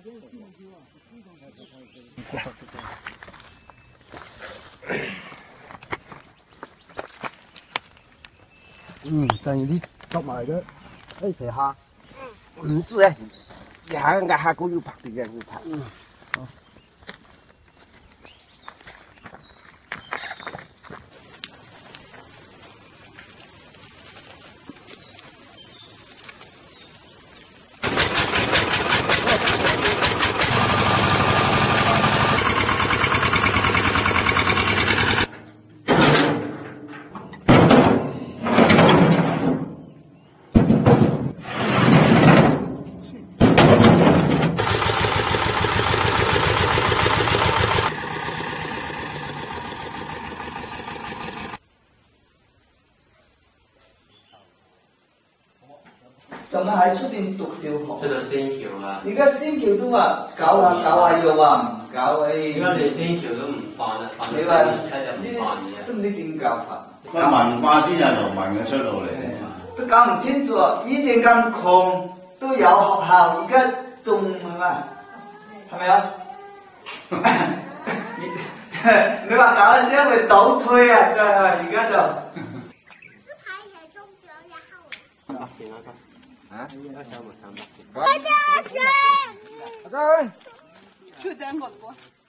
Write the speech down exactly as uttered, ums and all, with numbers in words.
嗯，等於啲捉埋嘅，誒蛇蝦，唔輸嘅，下壓下高要拍啲嘅，要拍。嗯，好。 怎麼喺出邊讀小學？ 出到星橋啦！ 而家星橋都話搞下搞下又話唔搞，誒！ 而家你星橋都唔犯啦，犯你話年七就唔犯嘅。 都唔知點教法。 個文化先係農民嘅出路嚟。 都搞唔清楚，以前咁窮都有學校，而家仲係嘛？係咪啊？你話搞一聲會倒退啊！真係而家就。啊？ 快點啊！先！ 阿哥， 出聲我。